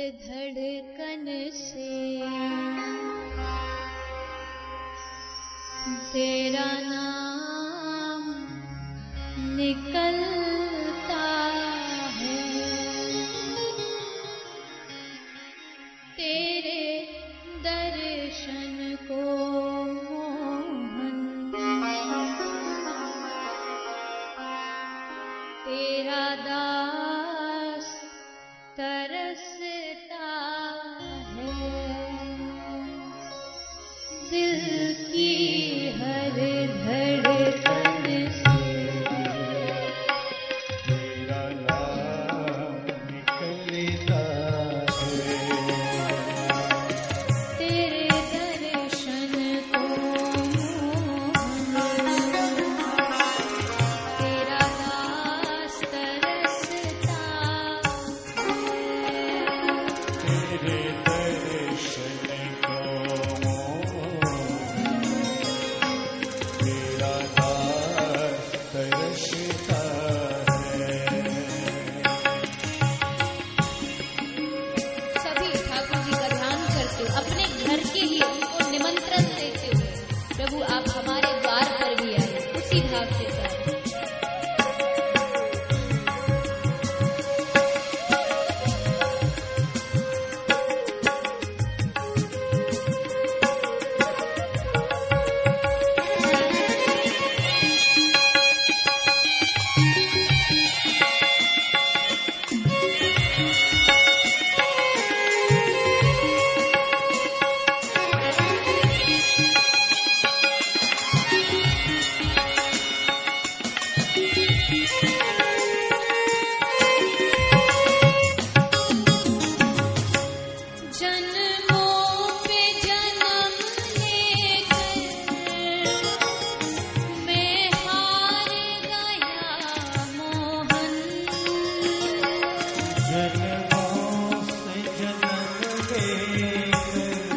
धड़कन से तेरा नाम निकलता है, तेरे दर्शन को मोहन तेरा दास तरसता है, दिल की हर धड़कन से तेरा नाम निकलता है, तेरे दर्शन को मोहन तेरा दास तरसता है, तेरे दर्शन को तेरा दास तरसता है। सभी ठाकुर जी का ध्यान करते हुए अपने घर के लिए उनको निमंत्रण देते हुए प्रभु आप हमारे द्वार पर भी आए, उसी भाव से जाए। जन्मों पे जन्म लेकर मैं हार गया मोहन, जन्मों से जन्म लेकर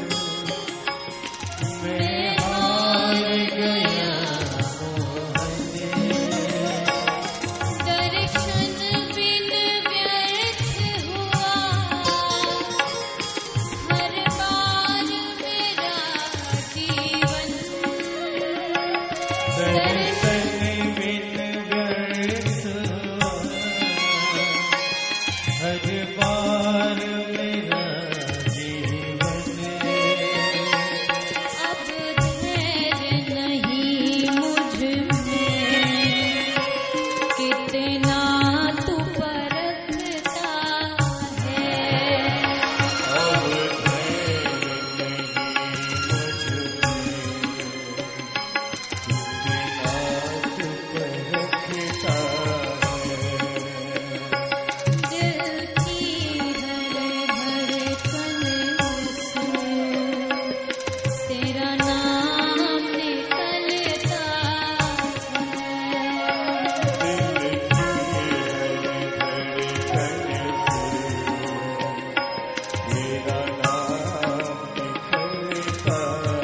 मैं हार गया मोहन, दर्शन बिन व्यर्थ हुआ हर बार मेरा जीवन, दर्शन बिन व्यर्थ हुआ हर बार मेरा जीवन, अब धैर्य नहीं मुझ में, कितना तू परखता है, अब धैर्य नहीं मुझ में, कितना तू परखता है। दिल की हर धड़कन से तेरा नाम निकलता है, दिल की धड़कन से मेरा नाम निकलता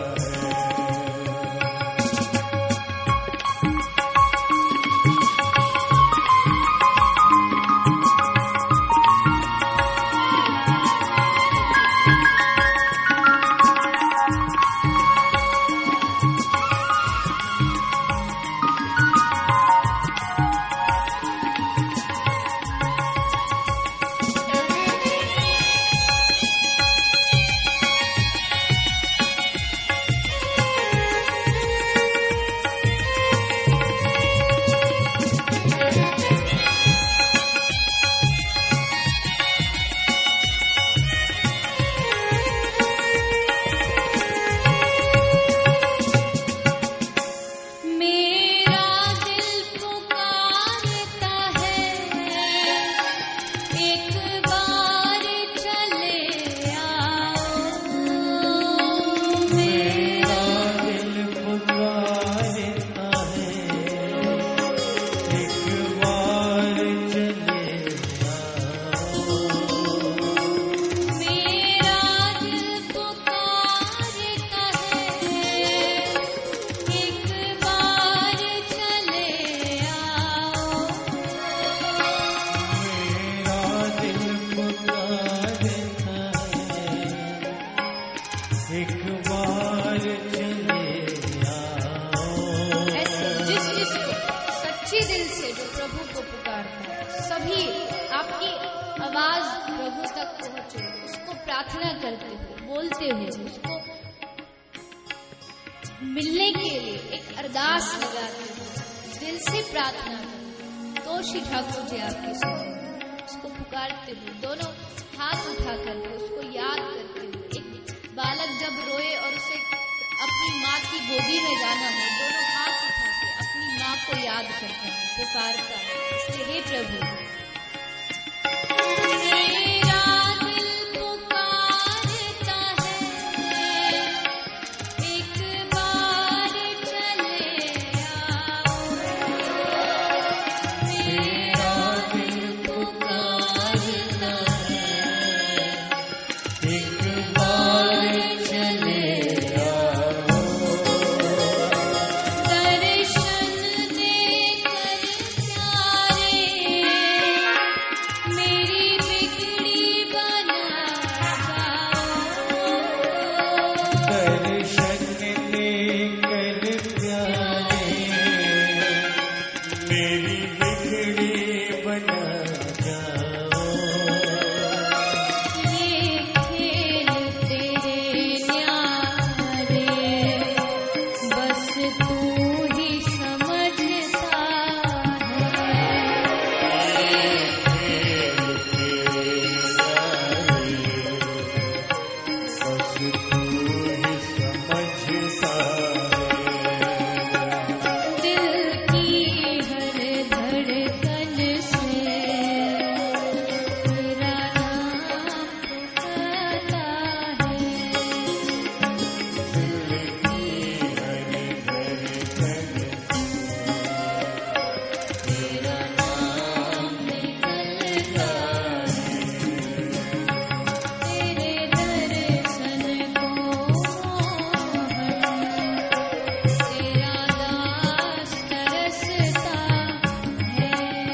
मेरा दिल पुकारता है, एक बार चले आओ, मेरा दिल पुकारता है, एक बार चले आओ। मेरा दिल पुकारता है, एक बार चले आओ, मेरा दिल प्रार्थना करते हुए, बोलते हुए, उसको मिलने के लिए एक अरदास लगाते हुए, दिल से प्रार्थना करते, तो श्री ठाकुर जी आपकी सुने। उसको पुकारते हुए, दोनों हाथ उठा करके उसको याद करते हुए, एक बालक जब रोए और उसे अपनी माँ की गोदी में जाना हो, दोनों हाथ उठा के अपनी माँ को याद करता है, पुकारता है। इसलिए हे प्रभु, मेरा दिल पुकारता है, एक बार चले आओ। मेरा दिल पुकारता है, एक बार चले दर्शन देकर प्यारे, मेरी बिगड़ी बना जाओ। दर्शन देकर प्यारे, मेरी बिगड़ी बना जाओ। ये खेल तेरे न्यारे, बस तू ही समझता है। बस तू ही समझता है। दिल की हर धड़कन से तेरा नाम पुकारता है। तेरा नाम निकलता है, तेरे दर्शन को तेरा दास तरसता है।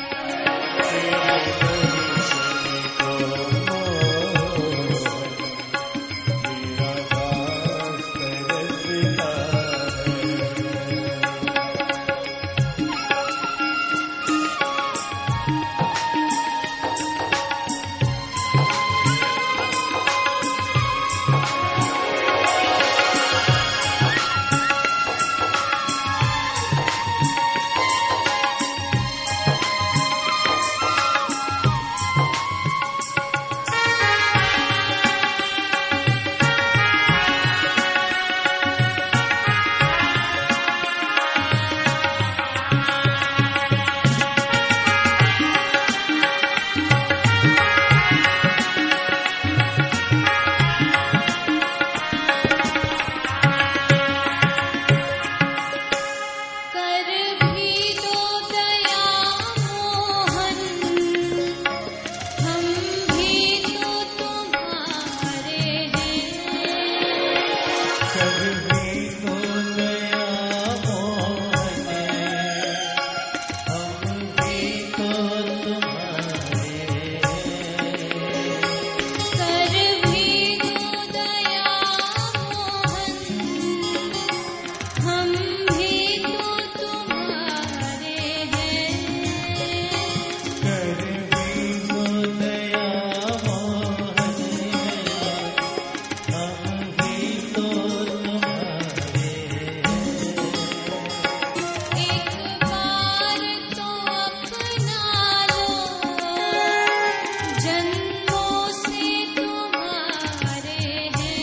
कर भी दो दया मोहन, हम भी तो तुम्हारे हैं। कर भी तो दया मोहन, हम भी तो तुम्हारे हैं। कर भी दो दया मोहन, हम भी तो तुम्हारे हैं। कर भी तो दया मोहन, हम भी तो तुम्हारे हैं। एक बार तो अपना लो, जन्मों से तुम्हारे हैं।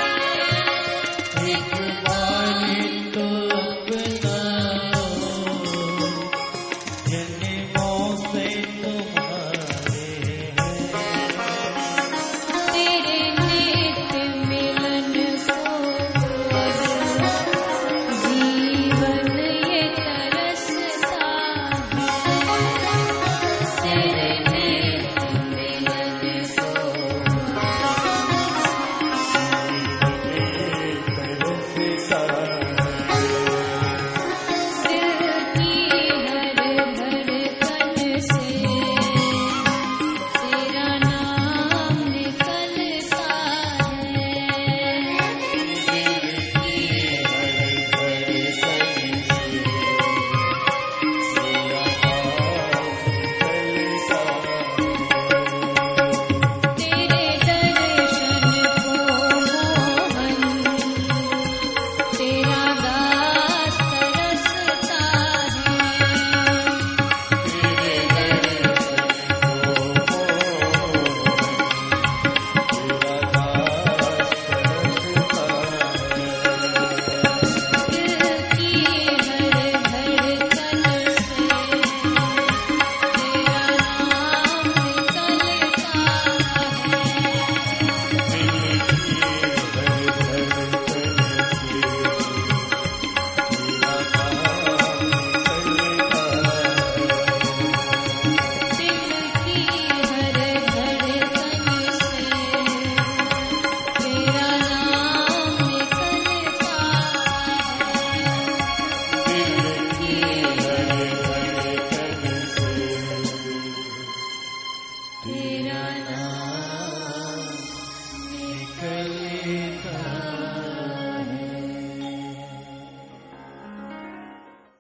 एक बार तो अपना लो, जन्मों से तुम्हारे हैं। तेरे नेत्र मिलन को जीवन ये तरसता है। तेरे नेत्र मिलन कल